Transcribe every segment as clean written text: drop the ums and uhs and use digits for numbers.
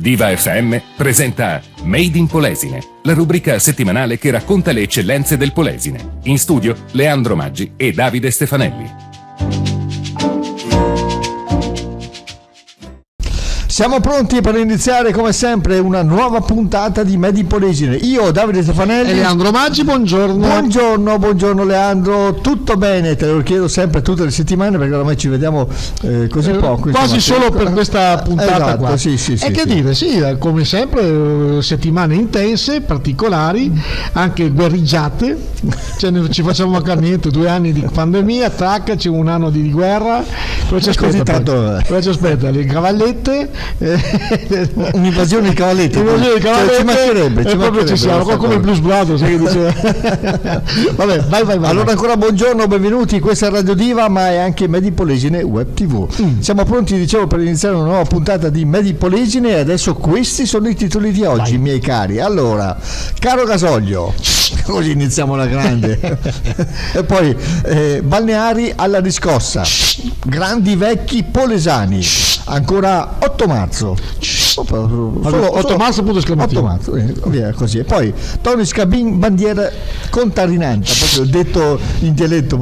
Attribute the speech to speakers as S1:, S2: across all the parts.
S1: Viva FM presenta Made in Polesine, la rubrica settimanale che racconta le eccellenze del Polesine. In studio Leandro Maggi e Davide Stefanelli.
S2: Siamo pronti per iniziare come sempre una nuova puntata di Made in Polesine. Io, Davide Stefanelli
S3: e Leandro Maggi, buongiorno.
S2: Buongiorno Leandro, tutto bene? Te lo chiedo sempre tutte le settimane perché ormai ci vediamo così poco.
S3: Quasi solo per questa puntata,
S2: esatto,
S3: qua.
S2: Sì,
S3: e che dire, sì, come sempre settimane intense, particolari, anche guerriggiate, cioè non ci facciamo mancare niente, 2 anni di pandemia, tac, c'è un anno di guerra, cosa ci aspetta? Cosa ci aspetta? Le cavallette.
S2: Un'invasione di cavallette,
S3: ci
S2: mancherebbe,
S3: ci siamo come Blues Brothers. Vabbè, vai.
S2: Allora ancora buongiorno, benvenuti, questa è Radio Diva, ma è anche Made in Polesine Web TV. Siamo pronti, dicevo, per iniziare una nuova puntata di Made in Polesine e adesso questi sono i titoli di oggi, miei cari. Allora, caro gasolio, così iniziamo la grande. E poi balneari alla riscossa, grandi vecchi polesani, ancora 8 marzo, solo
S3: 8 marzo, punto esclamativo.
S2: 8 marzo, via così. E poi Tony Scabin, bandiera contarinanta, proprio detto in dialetto,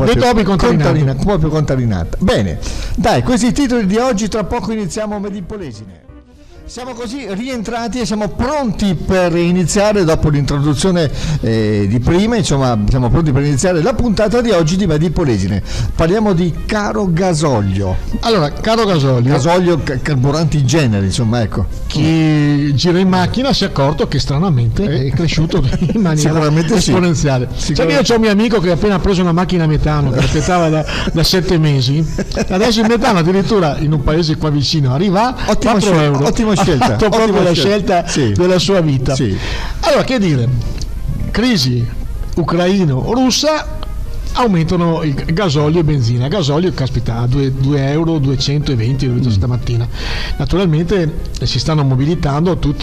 S2: proprio contarinanta. Bene, dai, questi i titoli di oggi, tra poco iniziamo Made in Polesine. Siamo così rientrati e siamo pronti per iniziare, dopo l'introduzione di prima, insomma, siamo pronti per iniziare la puntata di oggi di Made in Polesine. Parliamo di caro gasolio.
S3: Allora, caro gasolio,
S2: carburanti in genere, insomma, ecco.
S3: Chi gira in macchina si è accorto che stranamente è cresciuto in maniera esponenziale.
S2: Sì.
S3: Cioè, io ho un mio amico che ha appena preso una macchina a metano che aspettava da 7 mesi. Adesso il metano addirittura in un paese qua vicino arriva a 4 euro.
S2: Ottima scelta.
S3: Ha fatto proprio la scelta della sua vita.
S2: Sì.
S3: Allora, che dire, crisi ucraino-russa, aumentano il gasolio e benzina. Gasolio, caspita, a 2 euro 220 l'ho visto stamattina. Naturalmente si stanno mobilitando tutte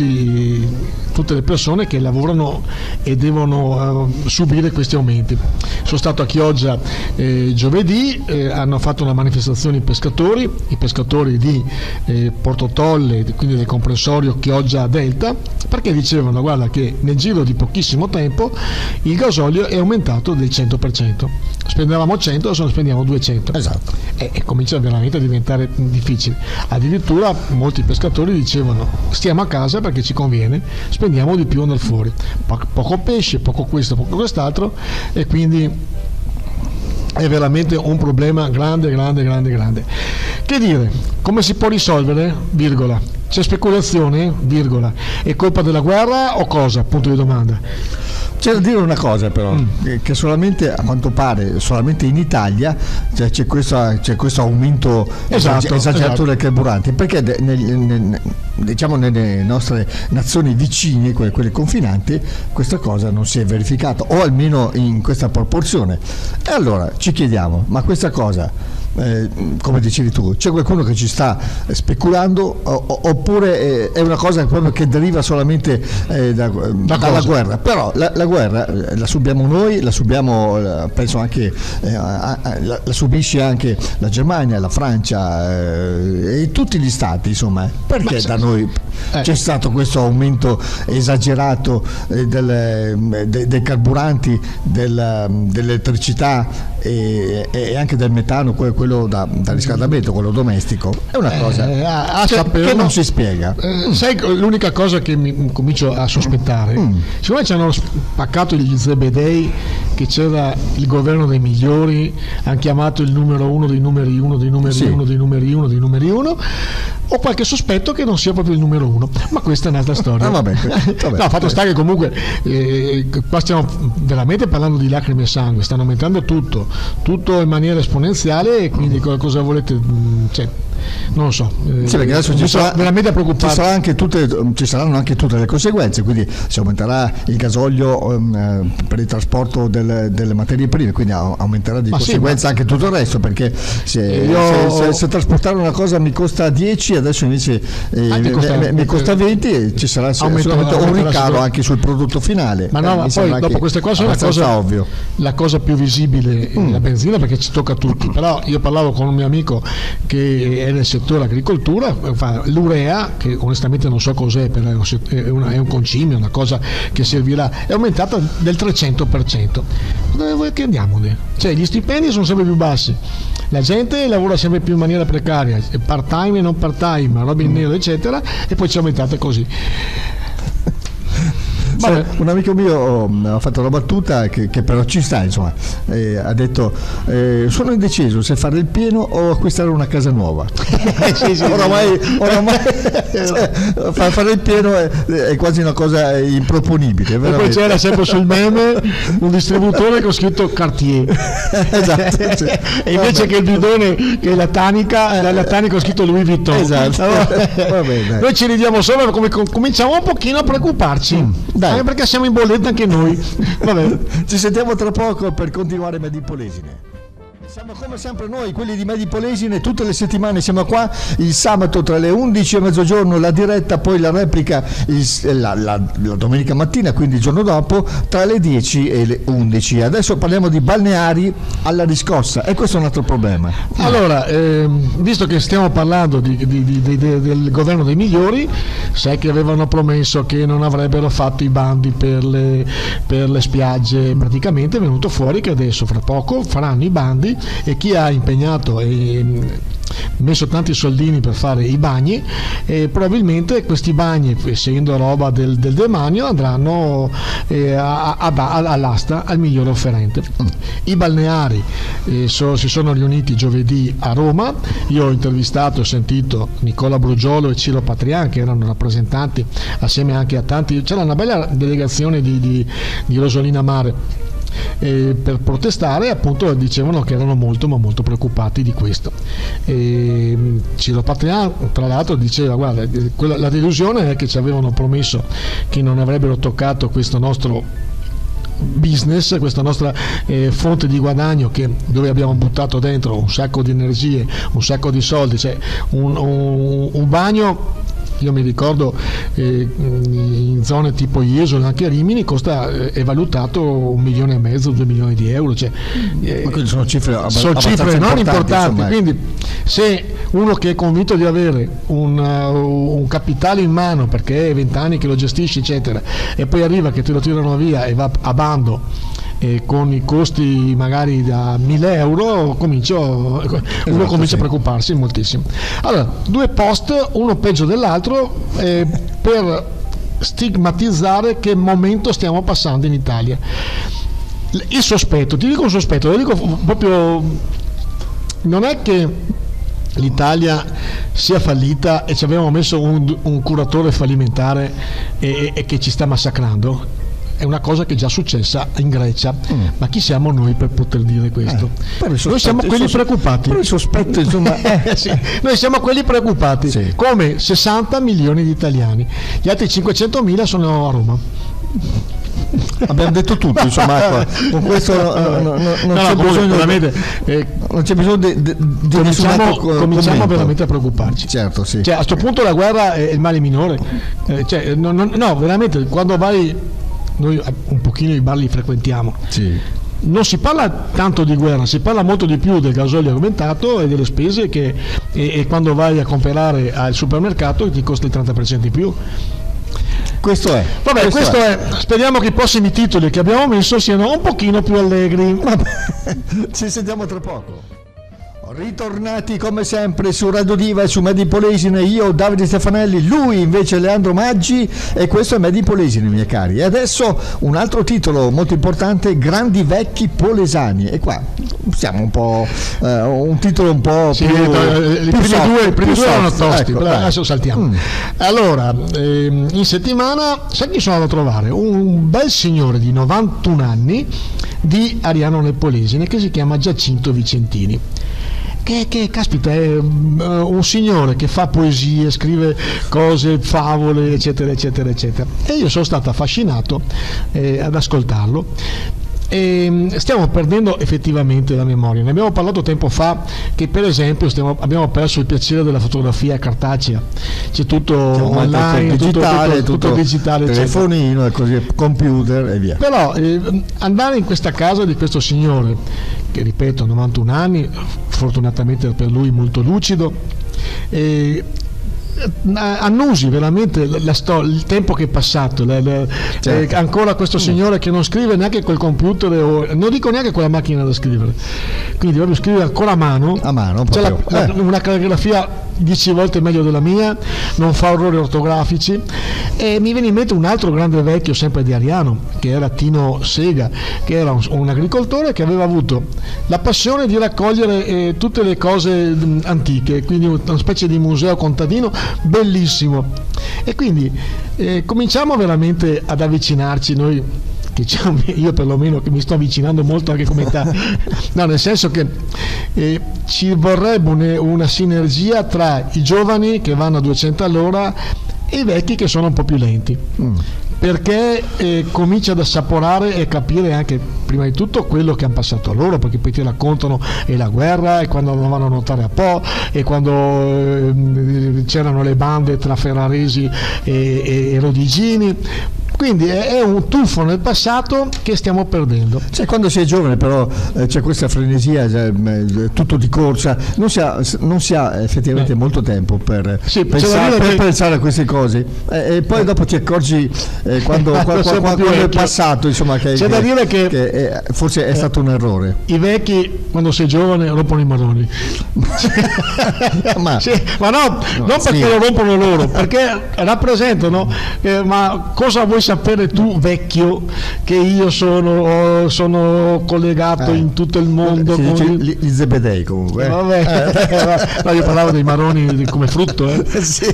S3: le persone che lavorano e devono subire questi aumenti. Sono stato a Chioggia giovedì, hanno fatto una manifestazione i pescatori di Porto Tolle, quindi del comprensorio Chioggia Delta, perché dicevano, guarda, che nel giro di pochissimo tempo il gasolio è aumentato del 100%. Spendevamo 100, adesso ne spendiamo 200.
S2: Esatto.
S3: E comincia veramente a diventare difficile. Addirittura molti pescatori dicevano: stiamo a casa perché ci conviene, spendiamo di più andare fuori. Poco pesce, poco questo, poco quest'altro, e quindi è veramente un problema grande. Che dire, come si può risolvere? Virgola. C'è speculazione? Virgola. È colpa della guerra o cosa? Punto di domanda.
S2: C'è da dire una cosa però, che solamente, a quanto pare, solamente in Italia c'è questo aumento esagerato del carburante, perché diciamo nelle nostre nazioni vicine, quelle confinanti, questa cosa non si è verificata, o almeno in questa proporzione. E allora ci chiediamo, ma questa cosa, come dicevi tu, c'è qualcuno che ci sta speculando oppure è una cosa proprio che deriva solamente dalla guerra? Però la guerra la subiamo noi, la subiamo, penso anche la subisce anche la Germania, la Francia e tutti gli stati, insomma. Perché da noi c'è stato questo aumento esagerato dei carburanti, dell'elettricità e anche del metano, quello da riscaldamento, quello domestico? È una cosa che non si spiega.
S3: Sai, l'unica cosa che mi comincio a sospettare, siccome ci hanno spaccato gli zebedei che c'era il governo dei migliori, hanno chiamato il numero uno dei numeri uno dei numeri uno dei numeri uno dei numeri uno, ho qualche sospetto che non sia proprio il numero uno, ma questa è un'altra storia.
S2: Vabbè.
S3: No, fatto sta che comunque qua stiamo veramente parlando di lacrime e sangue, stanno aumentando tutto in maniera esponenziale, e quindi cosa volete, cioè, non lo so,
S2: perché adesso
S3: veramente preoccupato.
S2: Ci saranno anche tutte le conseguenze, quindi si aumenterà il gasolio per il trasporto delle materie prime, quindi aumenterà di conseguenza anche tutto il resto, perché se trasportare una cosa mi costa 10, adesso invece mi costa 20, e ci sarà un ricaro anche sul prodotto finale.
S3: Ma no, ma poi dopo queste cose
S2: ovvio.
S3: La cosa più visibile è la benzina, perché ci tocca a tutti. Però io parlavo con un mio amico che è nel settore agricoltura, l'urea, che onestamente non so cos'è, però è un concime, una cosa che servirà, è aumentata del 300%. Dove vuoi che andiamo? Cioè, gli stipendi sono sempre più bassi, la gente lavora sempre più in maniera precaria, part time e non part time, roba in nero eccetera, e poi ci aumentate così.
S2: Un amico mio ha fatto una battuta che però ci sta, insomma, ha detto sono indeciso se fare il pieno o acquistare una casa nuova.
S3: Sì,
S2: oramai cioè, fare il pieno è quasi una cosa improponibile,
S3: veramente. E poi c'era sempre sul meme un distributore con scritto Cartier.
S2: Esatto, sì.
S3: E invece che il bidone, che è la tanica ho scritto Louis Vuitton.
S2: Esatto.
S3: Vabbè, noi ci ridiamo solo, come cominciamo un pochino a preoccuparci. Anche perché siamo in bolletta anche noi. Vabbè.
S2: Ci sentiamo tra poco per continuare Made in Polesine. Siamo come sempre noi, quelli di Made in Polesine, tutte le settimane siamo qua, il sabato tra le 11 e mezzogiorno la diretta, poi la replica la domenica mattina, quindi il giorno dopo, tra le 10 e le 11. Adesso parliamo di balneari alla riscossa, e questo è un altro problema.
S3: Allora, visto che stiamo parlando del governo dei migliori, sai che avevano promesso che non avrebbero fatto i bandi per le spiagge, praticamente è venuto fuori che adesso fra poco faranno i bandi, e chi ha impegnato e messo tanti soldini per fare i bagni, probabilmente questi bagni, essendo roba del demanio, andranno all'asta al migliore offerente. I balneari si sono riuniti giovedì a Roma. Io ho intervistato e sentito Nicola Brugiolo e Ciro Patrian, che erano rappresentanti assieme anche a tanti, c'era una bella delegazione di Rosolina Mare per protestare, appunto dicevano che erano molto ma molto preoccupati di questo. Ciro Patrian tra l'altro diceva: guarda, la delusione è che ci avevano promesso che non avrebbero toccato questo nostro business, questa nostra fonte di guadagno, dove abbiamo buttato dentro un sacco di energie, un sacco di soldi, cioè un bagno. Io mi ricordo in zone tipo Jesolo, anche a Rimini, è valutato 1,5 milioni, 2 milioni di euro, cioè,
S2: sono cifre
S3: non importanti,
S2: insomma.
S3: Quindi se uno che è convinto di avere un capitale in mano, perché è 20 anni che lo gestisce eccetera, e poi arriva che te lo tirano via e va a bando con i costi magari da 1.000 euro, uno comincia a preoccuparsi moltissimo. Allora, due post, uno peggio dell'altro, per stigmatizzare che momento stiamo passando in Italia. Il sospetto, ti dico un sospetto, lo dico proprio, non è che l'Italia sia fallita e ci abbiamo messo un curatore fallimentare e che ci sta massacrando. È una cosa che è già successa in Grecia, ma chi siamo noi per poter dire questo? Noi siamo quelli preoccupati.
S2: Per il sospetto, insomma,
S3: sì. Noi siamo quelli preoccupati, sì. Come 60 milioni di italiani. Gli altri 500.000 sono a Roma.
S2: Abbiamo detto tutto, insomma, con questo non c'è bisogno di
S3: cominciamo veramente a preoccuparci.
S2: Certo, sì.
S3: Cioè, a questo punto la guerra è il male minore. No, veramente, quando vai, noi un pochino i bar li frequentiamo,
S2: sì.
S3: Non si parla tanto di guerra, si parla molto di più del gasolio aumentato e delle spese e quando vai a comprare al supermercato ti costa il 30% in più.
S2: Questo è.
S3: Vabbè, questo è. Speriamo che i prossimi titoli che abbiamo messo siano un pochino più allegri.
S2: Vabbè. Ci sentiamo tra poco. Ritornati come sempre su Radio Diva e su Made in Polesine, io Davide Stefanelli, lui invece Leandro Maggi, e questo è Made in Polesine, miei cari. E adesso un altro titolo molto importante: Grandi Vecchi Polesani, e qua siamo un po' un titolo un po'
S3: sì,
S2: più
S3: i primi due erano tosti,
S2: ecco,
S3: adesso saltiamo. Allora, in settimana sai chi sono andato a trovare? Un bel signore di 91 anni di Ariano nel Polesine che si chiama Giacinto Vicentini. Che caspita, è un signore che fa poesie, scrive cose, favole, eccetera eccetera eccetera, e io sono stato affascinato ad ascoltarlo. E stiamo perdendo effettivamente la memoria. Ne abbiamo parlato tempo fa, che per esempio abbiamo perso il piacere della fotografia cartacea, c'è tutto online, tutto digitale,
S2: telefonino e così, computer e via.
S3: Però andare in questa casa di questo signore, che ripeto 91 anni, fortunatamente per lui molto lucido, annusi veramente il tempo che è passato,
S2: certo.
S3: Ancora questo signore che non scrive neanche col computer, non dico neanche con la macchina da scrivere, quindi proprio scrive ancora a mano, c'è una calligrafia 10 volte meglio della mia, non fa errori ortografici. E mi viene in mente un altro grande vecchio sempre di Ariano, che era Tino Sega, che era un agricoltore che aveva avuto la passione di raccogliere tutte le cose antiche, quindi una specie di museo contadino bellissimo. E quindi cominciamo veramente ad avvicinarci noi, io perlomeno che mi sto avvicinando molto anche come età, no, nel senso che ci vorrebbe una sinergia tra i giovani che vanno a 200 all'ora e i vecchi che sono un po' più lenti, perché comincia ad assaporare e capire anche prima di tutto quello che hanno passato loro, perché poi ti raccontano la guerra, e quando andavano a nuotare a Po, e quando c'erano le bande tra ferraresi e rodigini. Quindi è un tuffo nel passato che stiamo perdendo.
S2: Quando si è giovane però c'è questa frenesia, tutto di corsa, non si ha effettivamente molto tempo per pensare a queste cose, e poi dopo ti accorgi quando è passato, insomma, che forse è stato un errore.
S3: I vecchi quando sei giovane rompono i marroni. ma no, non perché lo rompono loro, perché rappresentano ma cosa vuoi sapere tu, vecchio, che io sono collegato in tutto il mondo
S2: gli zebedei comunque.
S3: Vabbè. No, io parlavo dei marroni come frutto.
S2: Sì.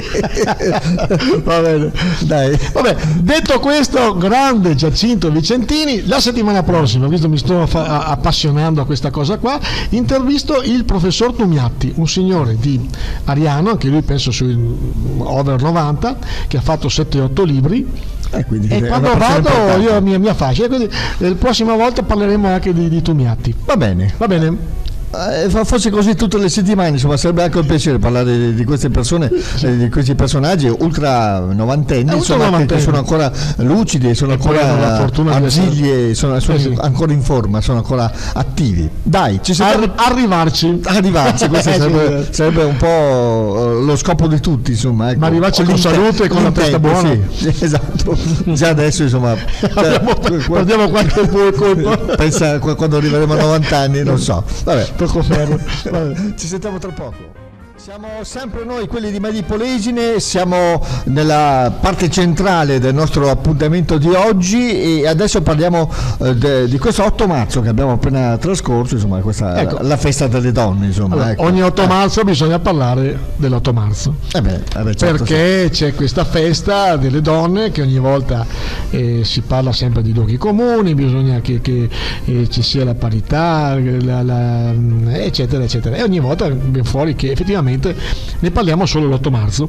S2: Va bene, dai.
S3: Vabbè, detto questo, grande Giacinto Vicentini, la settimana prossima, visto mi sto appassionando a questa cosa qua, intervisto il professor Tumiatti, un signore di Ariano, anche lui penso sui over 90, che ha fatto 7-8 libri. E quando vado io mi affascio, quindi la prossima volta parleremo anche di Tumiatti.
S2: Va bene. Fosse così tutte le settimane, insomma, sarebbe anche un piacere parlare di queste persone, di questi personaggi ultra novantenni, insomma, che sono ancora lucidi, sono ancora arsigli, sono ancora in forma, sono ancora attivi. Dai,
S3: arrivarci,
S2: questo sarebbe un po' lo scopo di tutti, insomma, ecco.
S3: Ma arrivarci con salute e con la testa buona.
S2: Sì, esatto. Già adesso, insomma,
S3: perdiamo qualche colpo.
S2: Pensa quando arriveremo a 90 anni, non so. Vabbè.
S3: Ci
S2: sentiamo tra poco. Siamo sempre noi, quelli di Made in Polesine, siamo nella parte centrale del nostro appuntamento di oggi, e adesso parliamo di questo 8 marzo che abbiamo appena trascorso, insomma, questa la festa delle donne, insomma.
S3: Allora,
S2: ecco.
S3: Ogni 8 marzo bisogna parlare dell'8 marzo,
S2: certo,
S3: perché c'è questa festa delle donne che ogni volta si parla sempre di luoghi comuni, bisogna che ci sia la parità, eccetera eccetera, e ogni volta viene fuori che effettivamente ne parliamo solo l'8 marzo.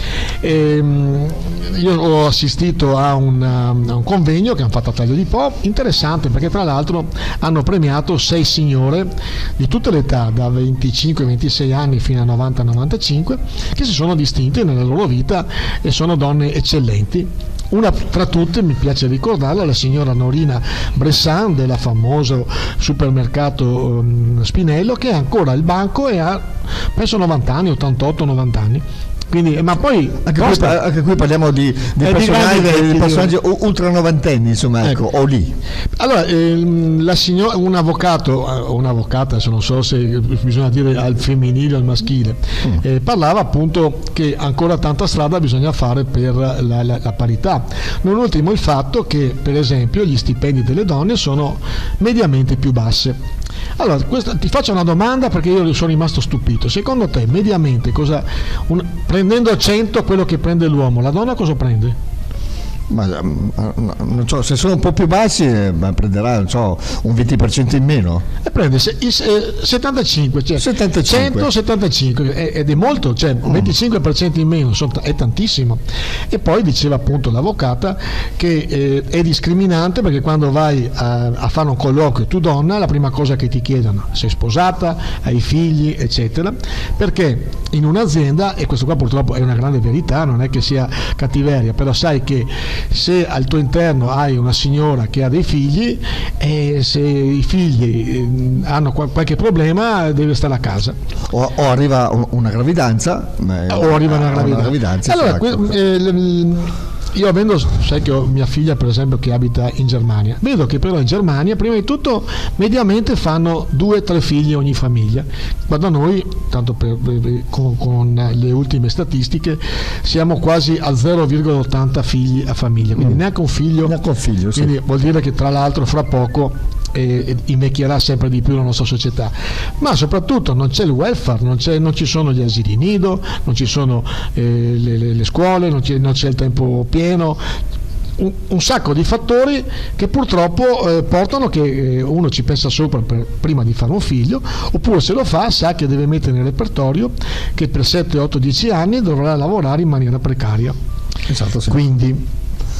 S3: Io ho assistito a un convegno che hanno fatto a Taglio di Po, interessante, perché tra l'altro hanno premiato 6 signore di tutte le età, da 25 26 anni fino a 90-95, che si sono distinte nella loro vita e sono donne eccellenti. Una fra tutte, mi piace ricordarla, la signora Norina Bressan del famoso supermercato Spinello, che è ancora al banco e ha penso 90 anni, 88-90 anni. Quindi, ma poi
S2: anche qui parliamo di personaggi ultra novantenni, insomma, ecco, o lì.
S3: Allora, la signora, un avvocato o un'avvocata, adesso non so se bisogna dire al femminile o al maschile, parlava appunto che ancora tanta strada bisogna fare per la parità. Non ultimo il fatto che, per esempio, gli stipendi delle donne sono mediamente più basse. Allora, ti faccio una domanda, perché io sono rimasto stupito. Secondo te, mediamente, prendendo a 100 quello che prende l'uomo, la donna cosa prende?
S2: Ma non so, se sono un po' più bassi prenderà, non so, un 20% in meno.
S3: Prende 75, cioè 175 ed è molto, cioè 25% in meno, è tantissimo. E poi diceva appunto l'avvocata che è discriminante, perché quando vai a fare un colloquio, tu donna, la prima cosa che ti chiedono: sei sposata, hai figli, eccetera, perché in un'azienda, e questo qua purtroppo è una grande verità, non è che sia cattiveria, però sai che se al tuo interno hai una signora che ha dei figli, e se i figli hanno qualche problema deve stare a casa,
S2: o arriva una gravidanza,
S3: allora io sai che ho mia figlia per esempio che abita in Germania, vedo che però in Germania prima di tutto mediamente fanno 2-3 figli ogni famiglia, ma da noi, tanto con le ultime statistiche, siamo quasi a 0,80 figli a famiglia, quindi neanche un figlio,
S2: sì.
S3: Quindi vuol dire che tra l'altro fra poco invecchierà sempre di più la nostra società, ma soprattutto non c'è il welfare, non ci sono gli asili nido, non ci sono le scuole, non c'è il tempo pieno, un sacco di fattori che purtroppo portano che uno ci pensa sopra prima di fare un figlio, oppure se lo fa sa che deve mettere nel repertorio che per 7, 8, 10 anni dovrà lavorare in maniera precaria.
S2: Esatto, sì.
S3: Quindi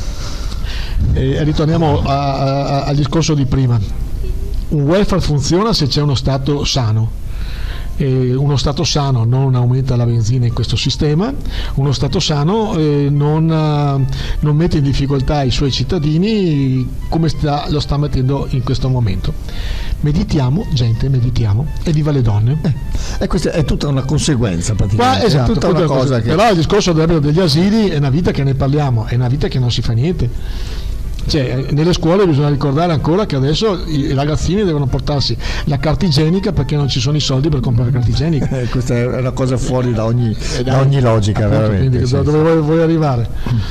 S3: ritorniamo al discorso di prima. Un welfare funziona se c'è uno Stato sano. Uno Stato sano non aumenta la benzina in questo sistema, uno Stato sano non mette in difficoltà i suoi cittadini come lo sta mettendo in questo momento. Meditiamo, gente, e viva le donne.
S2: E questa è tutta una conseguenza praticamente.
S3: Esatto,
S2: è tutta una cosa che...
S3: Però il discorso degli asili è una vita che ne parliamo, è una vita che non si fa niente. Cioè, nelle scuole bisogna ricordare ancora che adesso i ragazzini devono portarsi la carta igienica perché non ci sono i soldi per comprare carta igienica.
S2: Questa è una cosa fuori da ogni logica, appunto, veramente.
S3: Quindi, dove vuoi arrivare?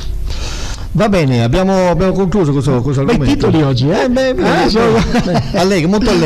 S2: Va bene, abbiamo concluso questo argomento.
S3: I titoli oggi,
S2: allegri,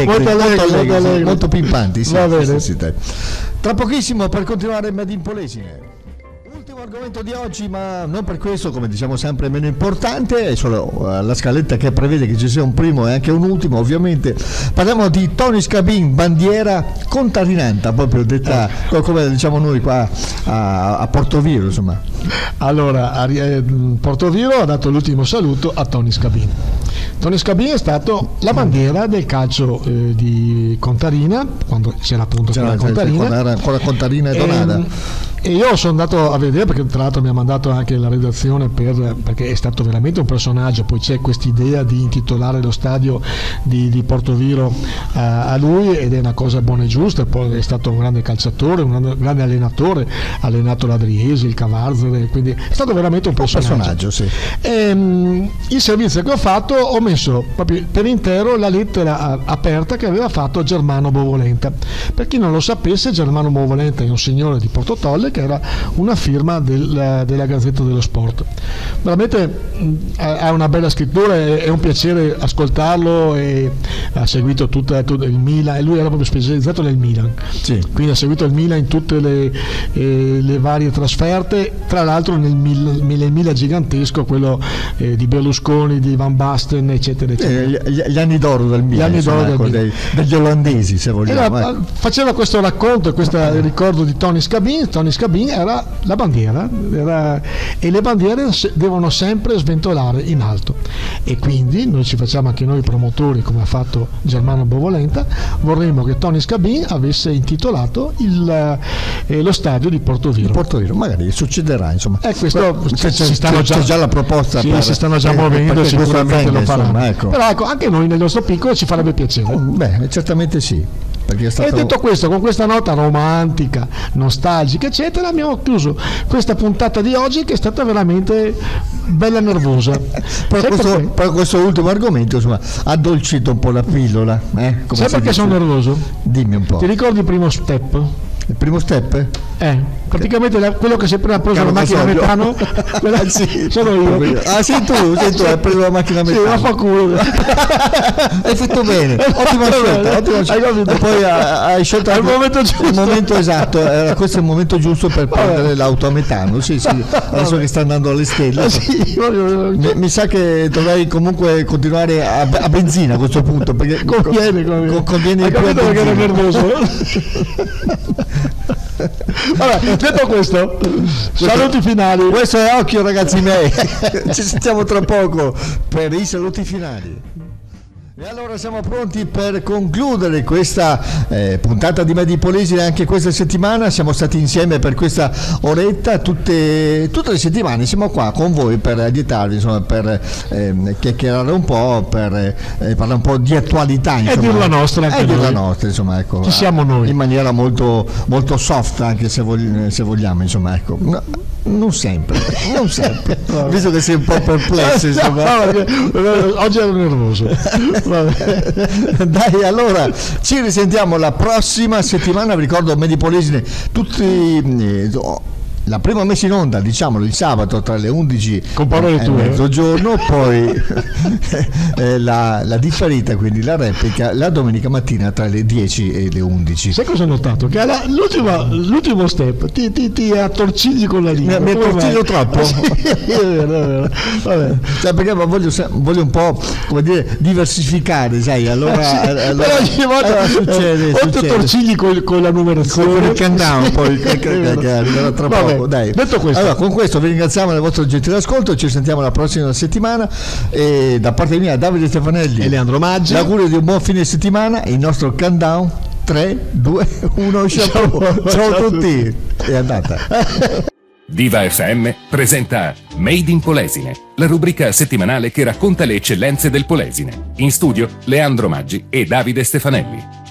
S2: molto pimpanti. Sì,
S3: va bene.
S2: Sì. Tra pochissimo per continuare Made in Polesine. Ultimo argomento di oggi, ma non per questo, come diciamo sempre, meno importante, è solo la scaletta che prevede che ci sia un primo e anche un ultimo, ovviamente. Parliamo di Tony Scabin, bandiera contarinanta, proprio detta come diciamo noi qua a Portoviro, insomma.
S3: Allora, Portoviro ha dato l'ultimo saluto a Tony Scabin. Tony Scabin è stato la bandiera del calcio di Contarina, quando c'era appunto la Contarina.
S2: Con la Contarina e Donada.
S3: E io sono andato a vedere, perché tra l'altro mi ha mandato anche la redazione perché è stato veramente un personaggio. Poi c'è quest'idea di intitolare lo stadio di Portoviro a lui, ed è una cosa buona e giusta. Poi è stato un grande calciatore, un grande allenatore, ha allenato l'Adriesi, il Cavarzere, quindi è stato veramente un personaggio.
S2: Sì.
S3: Il servizio che ho fatto, ho messo proprio per intero la lettera aperta che aveva fatto Germano Bovolenta. Per chi non lo sapesse, Germano Bovolenta è un signore di Portotolle che era una firma della Gazzetta dello Sport. Veramente ha una bella scrittura, è un piacere ascoltarlo, e ha seguito tutto il Milan, e lui era proprio specializzato nel Milan,
S2: sì.
S3: Quindi ha seguito il Milan in tutte le varie trasferte, tra l'altro nel Milan gigantesco, quello di Berlusconi, di Van Basten, eccetera, eccetera.
S2: Gli anni d'oro del Milan, degli olandesi, se vogliamo.
S3: Faceva questo racconto e questo ricordo di Tony Scabin. Tony Scabin era la bandiera, e le bandiere devono sempre sventolare in alto, e quindi noi ci facciamo anche noi promotori, come ha fatto Germano Bovolenta. Vorremmo che Tony Scabin avesse intitolato lo stadio di Portoviro.
S2: Magari succederà, insomma.
S3: Questo
S2: c'è già la proposta.
S3: Sì, si stanno già muovendo, sicuramente lo faranno.
S2: Ecco.
S3: Però anche noi nel nostro piccolo ci farebbe piacere.
S2: Certamente sì.
S3: E detto questo, con questa nota romantica, nostalgica, eccetera, abbiamo chiuso questa puntata di oggi, che è stata veramente bella nervosa.
S2: Poi questo ultimo argomento, insomma, ha addolcito un po' la pillola.
S3: Sai perché sono nervoso?
S2: Dimmi un po'.
S3: Ti ricordi il primo step?
S2: Il primo step?
S3: Praticamente quello che sempre ha preso la macchina a metano,
S2: sì,
S3: sono io.
S2: Sei tu, hai preso la macchina a metano.
S3: Sì, ma fa culo.
S2: Hai fatto bene, ottima scelta. E poi hai scelto il momento esatto. Questo è il momento giusto per prendere l'auto a metano. Sì, adesso che sta andando alle stelle. Mi sa che dovrei comunque continuare a benzina a questo punto, perché conviene
S3: hai capito perché ero nervoso? Vabbè, detto questo, saluti finali.
S2: Questo è Occhio, ragazzi miei. Ci sentiamo tra poco per i saluti finali. E allora siamo pronti per concludere questa puntata di Made in Polesine. Anche questa settimana siamo stati insieme per questa oretta, tutte le settimane siamo qua con voi per aiutarvi, insomma, per chiacchierare un po', per parlare un po' di attualità, insomma,
S3: e dir la nostra, anche
S2: dir la
S3: noi.
S2: nostra, insomma, ecco,
S3: Ci siamo noi,
S2: in maniera molto, molto soft, anche se vogliamo, insomma, ecco. No, non sempre, visto che sei un po' perplesso, insomma.
S3: Oggi ero nervoso.
S2: Dai, allora ci risentiamo la prossima settimana. Vi ricordo Made in Polesine la prima messa in onda, diciamolo, il sabato tra le 11
S3: con parole
S2: e
S3: tue,
S2: mezzogiorno, poi la differita, quindi la replica, la domenica mattina tra le 10 e le 11.
S3: Sai cosa ho notato? Che l'ultimo step ti attorcigli con la lingua.
S2: Mi attorciglio troppo?
S3: Sì, è vero. Vabbè.
S2: Cioè, perché voglio un po', come dire, diversificare, sai, allora
S3: però ogni volta
S2: succede.
S3: Attorcigli con la numerazione,
S2: con il countdown, poi che arriverà tra poco. Dai.
S3: Detto questo,
S2: allora, con questo vi ringraziamo del vostro gentile ascolto, ci sentiamo la prossima settimana e da parte mia Davide Stefanelli
S3: e Leandro Maggi,
S2: l'augurio di un buon fine settimana. Il nostro countdown 3, 2, 1, ciao a tutti, è andata.
S1: Viva FM presenta Made in Polesine, la rubrica settimanale che racconta le eccellenze del Polesine. In studio Leandro Maggi e Davide Stefanelli.